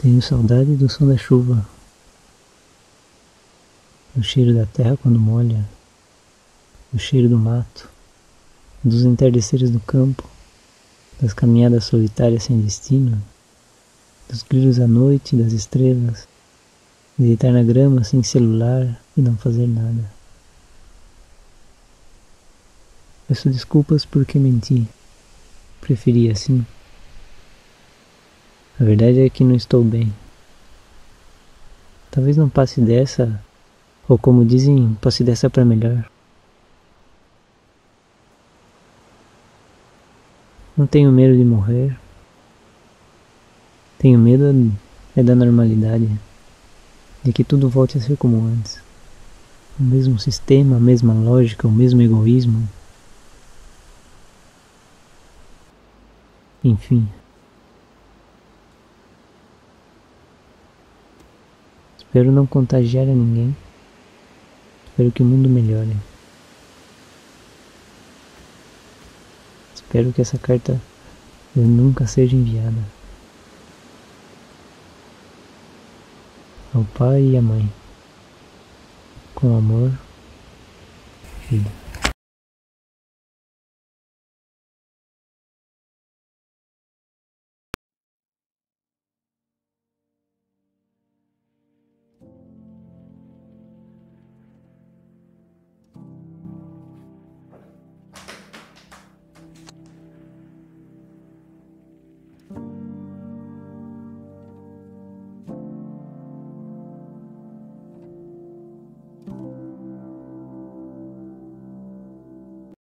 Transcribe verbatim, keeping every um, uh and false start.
Tenho saudade do som da chuva, do cheiro da terra quando molha, do cheiro do mato, dos entardeceres do campo, das caminhadas solitárias sem destino, dos grilos à noite, das estrelas, de deitar na grama sem celular e não fazer nada. Peço desculpas porque menti. Preferi assim. A verdade é que não estou bem. Talvez não passe dessa, ou como dizem, passe dessa para melhor. Não tenho medo de morrer. Tenho medo é da normalidade, de que tudo volte a ser como antes. O mesmo sistema, a mesma lógica, o mesmo egoísmo. Enfim. Espero não contagiar a ninguém. Espero que o mundo melhore. Espero que essa carta nunca seja enviada. Ao pai e à mãe. Com amor, vida.